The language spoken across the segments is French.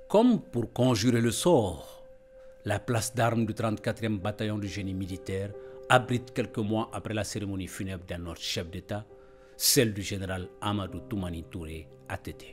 Comme pour conjurer le sort, la place d'armes du 34e bataillon du génie militaire abrite quelques mois après la cérémonie funèbre d'un autre chef d'État, celle du général Amadou Toumani Touré à Tété.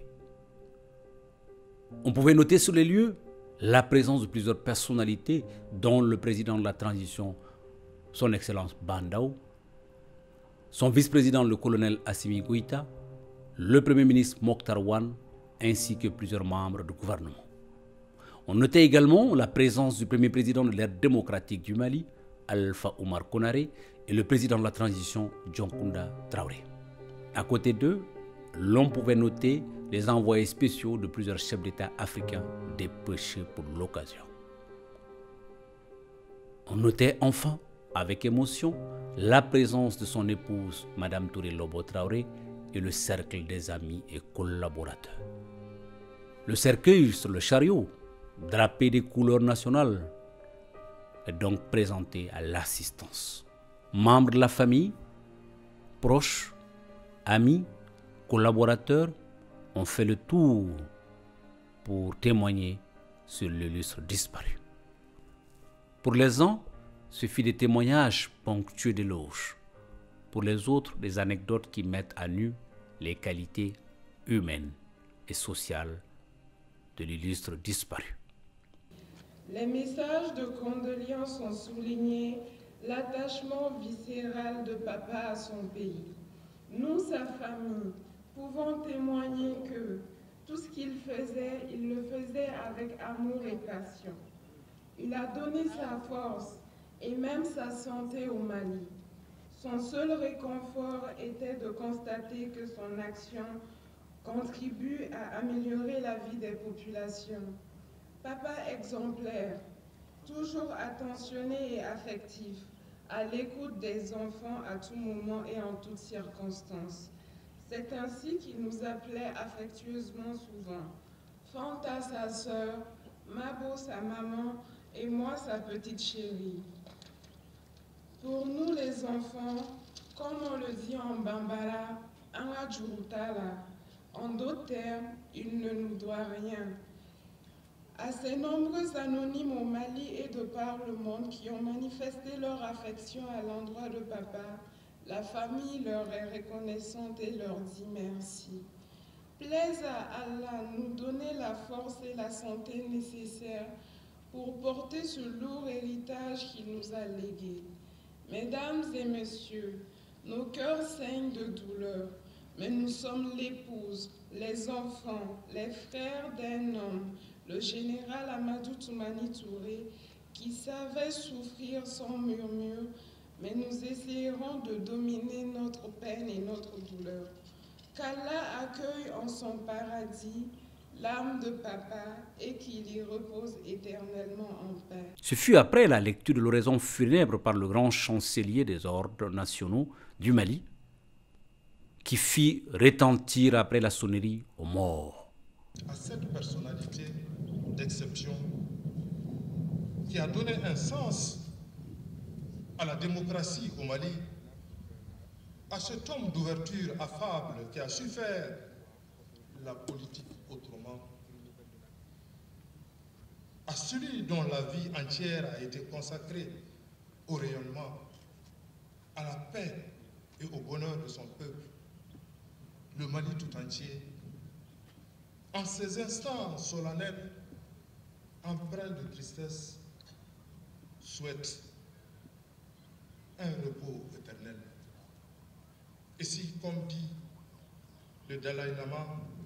On pouvait noter sur les lieux la présence de plusieurs personnalités, dont le président de la transition, son Excellence Bandaou, son vice-président le colonel Assimi Goïta, le premier ministre Mokhtar Wane, ainsi que plusieurs membres du gouvernement. On notait également la présence du premier président de l'ère démocratique du Mali, Alpha Oumar Konaré, et le président de la transition, Dioncounda Traoré. À côté d'eux, l'on pouvait noter les envoyés spéciaux de plusieurs chefs d'État africains dépêchés pour l'occasion. On notait enfin, avec émotion, la présence de son épouse, Madame Touré Lobo Traoré, et le cercle des amis et collaborateurs. Le cercueil sur le chariot, drapé des couleurs nationales, est donc présenté à l'assistance. Membres de la famille, proches, amis, collaborateurs ont fait le tour pour témoigner sur l'illustre disparu. Pour les uns, ce fut des témoignages ponctués d'éloges. Pour les autres, des anecdotes qui mettent à nu les qualités humaines et sociales de l'illustre disparu. Les messages de condoléances ont souligné l'attachement viscéral de papa à son pays. Nous, sa famille, pouvons témoigner que tout ce qu'il faisait, il le faisait avec amour et passion. Il a donné sa force et même sa santé au Mali. Son seul réconfort était de constater que son action contribue à améliorer la vie des populations. Papa exemplaire, toujours attentionné et affectif, à l'écoute des enfants à tout moment et en toutes circonstances. C'est ainsi qu'il nous appelait affectueusement souvent. Fanta sa sœur, Mabo sa maman et moi sa petite chérie. Pour nous les enfants, comme on le dit en Bambara, Anga Djourutala, en d'autres termes, il ne nous doit rien. À ces nombreux anonymes au Mali et de par le monde qui ont manifesté leur affection à l'endroit de papa, la famille leur est reconnaissante et leur dit merci. Plaise à Allah nous donner la force et la santé nécessaires pour porter ce lourd héritage qu'il nous a légué. Mesdames et messieurs, nos cœurs saignent de douleur, mais nous sommes l'épouse, les enfants, les frères d'un homme, le général Amadou Toumani Touré, qui savait souffrir sans murmure, mais nous essayerons de dominer notre peine et notre douleur. Qu'Allah accueille en son paradis l'âme de papa et qu'il y repose éternellement en paix. Ce fut après la lecture de l'oraison funèbre par le grand chancelier des ordres nationaux du Mali qui fit retentir après la sonnerie aux morts. À cette personnalité d'exception qui a donné un sens à la démocratie au Mali, à cet homme d'ouverture affable qui a su faire la politique autrement, à celui dont la vie entière a été consacrée au rayonnement, à la paix et au bonheur de son peuple, le Mali tout entier, en ces instants solennels, empreints de tristesse, souhaite un repos éternel. Et si, comme dit le Dalai Lama,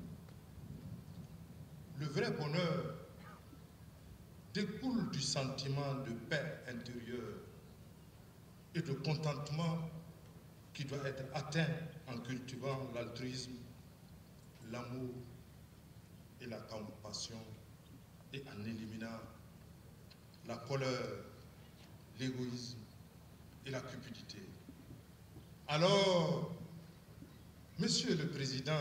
le vrai bonheur découle du sentiment de paix intérieure et de contentement qui doit être atteint en cultivant l'altruisme, l'amour et la compassion et en éliminant la colère, l'égoïsme et la cupidité. Alors, Monsieur le Président,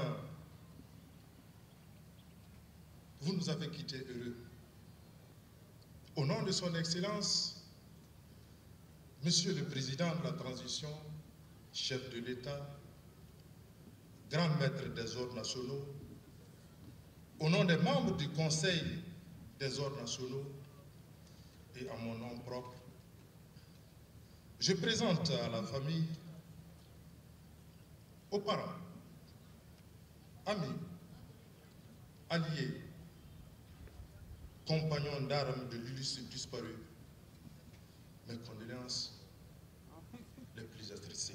vous nous avez quittés heureux. Au nom de son Excellence, Monsieur le Président de la Transition, chef de l'État, grand maître des ordres nationaux, au nom des membres du Conseil des ordres nationaux et à mon nom propre, je présente à la famille, aux parents, amis, alliés, compagnons d'armes de l'illustre disparu, mes condoléances les plus attristées.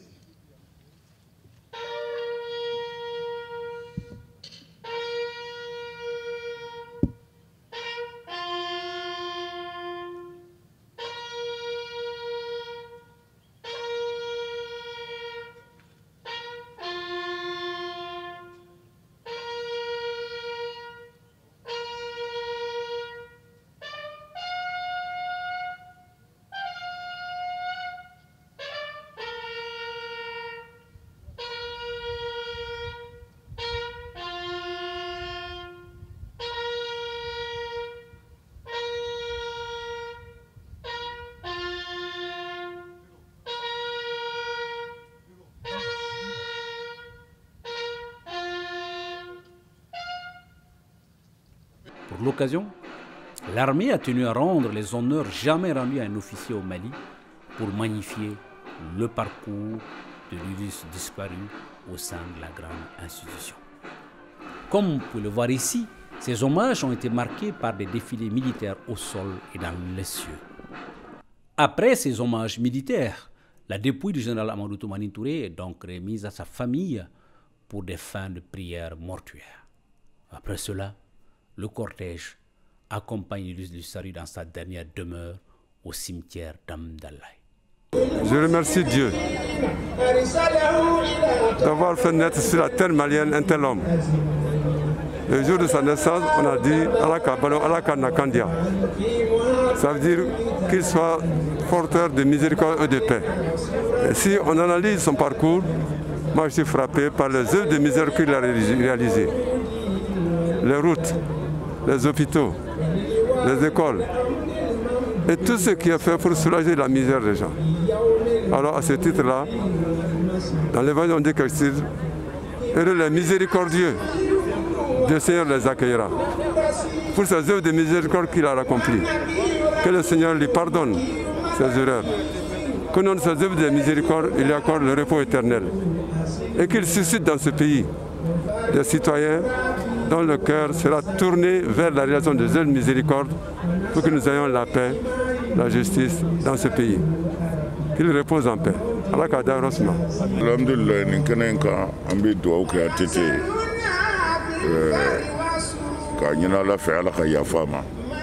Pour l'occasion, l'armée a tenu à rendre les honneurs jamais rendus à un officier au Mali pour magnifier le parcours de l'illustre disparu au sein de la grande institution. Comme vous pouvez le voir ici, ces hommages ont été marqués par des défilés militaires au sol et dans les cieux. Après ces hommages militaires, la dépouille du général Amadou Toumani Touré est donc remise à sa famille pour des fins de prière mortuaire. Après cela, le cortège accompagne l'illustre disparu dans sa dernière demeure au cimetière d'Amdalaï. Je remercie Dieu d'avoir fait naître sur la terre malienne un tel homme. Le jour de sa naissance, on a dit Alaka Nakandia. Ça veut dire qu'il soit porteur de miséricorde et de paix. Et si on analyse son parcours, moi je suis frappé par les œuvres de miséricorde qu'il a réalisées. Les routes, les hôpitaux, les écoles, et tout ce qui est fait pour soulager la misère des gens. Alors à ce titre-là, dans l'évangile on dit que heureux les miséricordieux, le Seigneur les accueillera. Pour ces œuvres de miséricorde qu'il a accomplies, que le Seigneur lui pardonne ses erreurs, que dans ces œuvres de miséricorde, il lui accorde le repos éternel, et qu'il suscite dans ce pays des citoyens dont le cœur sera tourné vers la réalisation des œuvres de miséricorde pour que nous ayons la paix, la justice dans ce pays. Qu'il repose en paix. Alakada Rosma. Alhamdulillah, Ninkanenka, Ambi Douauke Atete, Kanyana la fait Alaka Yafama.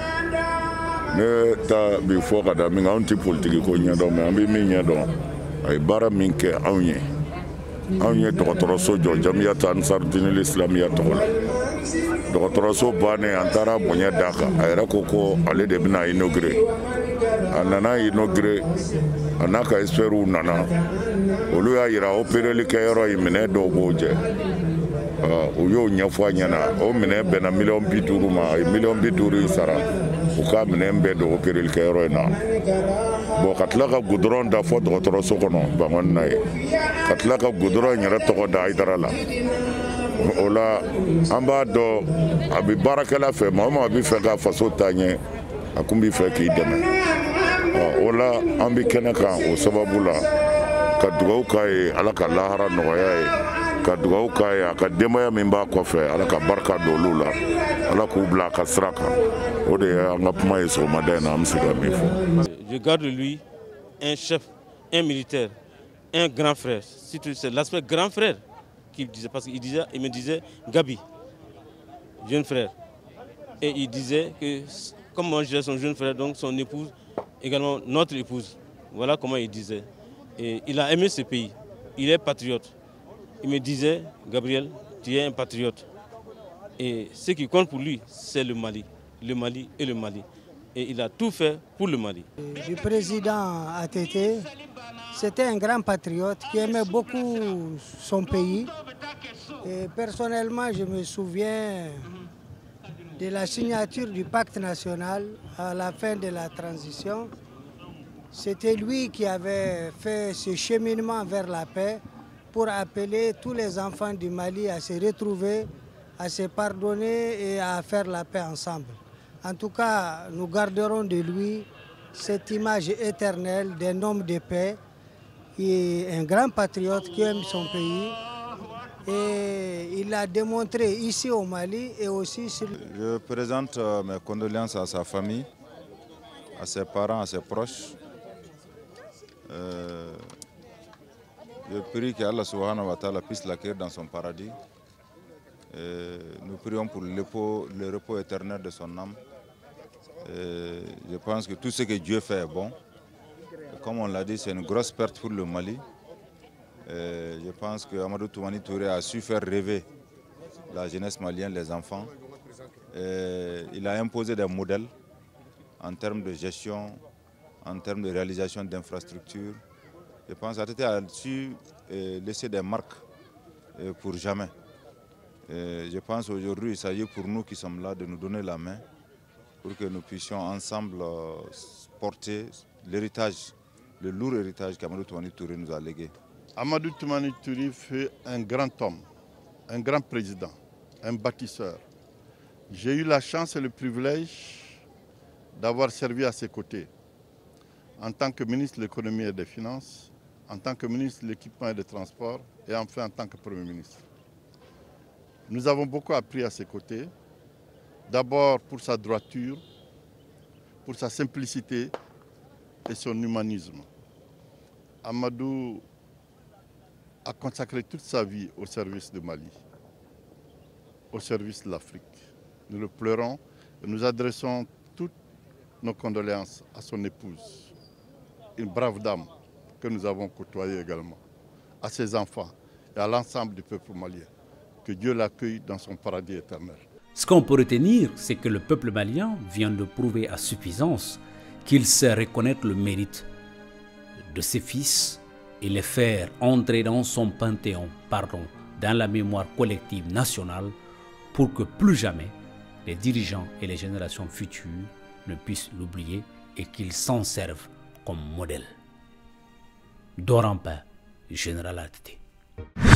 Ne ta before Kadaming, anti politique, Konyadom, Ambi Minyadom, Aibara Minke, Aunye. Aunye Tokotoroso, Jamiatan Sardin, l'Islamia Tola. Tokotoroso Bane, Antara, Bonya Daka, Aerakoko, Ale de Bina inauguré. Anana inauguré, Anaka Esperu Nana, Oluya ira opéré le Cairo imene do Boje. Uyo Nyafanyana, O Mene Bena million Bituruma, million Bituri Sara, Uka Menembe do opéré le Cairo na. Bo Katlaka Goudron da Fort Rotorosokono, Bangonai. Katlaka Goudron Yaratoko da Idarala. Ola amba do abi barakala fe mama abi fe ka faso tanye akumbi fe ki deme ola ambi kenaka o sababula ka dugaw kai alaka lahara noya ka dugaw kai ka demaya mimba ko fe alaka barka do lula alaka ubla ka sraka o de nga puma yeso madena amsiga mifo. Je garde lui un chef, un militaire, un grand frère. C'est l'aspect grand frère qu'il disait, parce qu'il disait, il me disait Gabi, jeune frère. Et il disait que, comme moi je suis son jeune frère, donc son épouse, également notre épouse. Voilà comment il disait. Et il a aimé ce pays. Il est patriote. Il me disait, Gabriel, tu es un patriote. Et ce qui compte pour lui, c'est le Mali. Le Mali et le Mali. Et il a tout fait pour le Mali. Le président ATT, c'était un grand patriote qui aimait beaucoup son pays. Et personnellement, je me souviens de la signature du pacte national à la fin de la transition. C'était lui qui avait fait ce cheminement vers la paix pour appeler tous les enfants du Mali à se retrouver, à se pardonner et à faire la paix ensemble. En tout cas, nous garderons de lui cette image éternelle d'un homme de paix, qui est un grand patriote qui aime son pays. Et il l'a démontré ici au Mali et aussi sur... Je présente mes condoléances à sa famille, à ses parents, à ses proches. Je prie qu'Allah subhanahu wa ta'ala puisse l'accueillir dans son paradis. Nous prions pour le repos éternel de son âme. Je pense que tout ce que Dieu fait est bon. Comme on l'a dit, c'est une grosse perte pour le Mali. Je pense que Amadou Toumani Touré a su faire rêver la jeunesse malienne, les enfants. Il a imposé des modèles en termes de gestion, en termes de réalisation d'infrastructures. Je pense qu'il a su laisser des marques pour jamais. Je pense qu'aujourd'hui, il s'agit pour nous qui sommes là de nous donner la main pour que nous puissions ensemble porter l'héritage, le lourd héritage qu'Amadou Toumani Touré nous a légué. Amadou Toumani Touré fut un grand homme, un grand président, un bâtisseur. J'ai eu la chance et le privilège d'avoir servi à ses côtés en tant que ministre de l'économie et des finances, en tant que ministre de l'équipement et des transports et enfin en tant que Premier ministre. Nous avons beaucoup appris à ses côtés, d'abord pour sa droiture, pour sa simplicité et son humanisme. Amadou a consacré toute sa vie au service du Mali, au service de l'Afrique. Nous le pleurons et nous adressons toutes nos condoléances à son épouse, une brave dame que nous avons côtoyée également, à ses enfants et à l'ensemble du peuple malien. Que Dieu l'accueille dans son paradis éternel. Ce qu'on peut retenir, c'est que le peuple malien vient de prouver à suffisance qu'il sait reconnaître le mérite de ses fils et les faire entrer dans son panthéon, dans la mémoire collective nationale, pour que plus jamais les dirigeants et les générations futures ne puissent l'oublier et qu'ils s'en servent comme modèle. Dort en paix, Général RTT.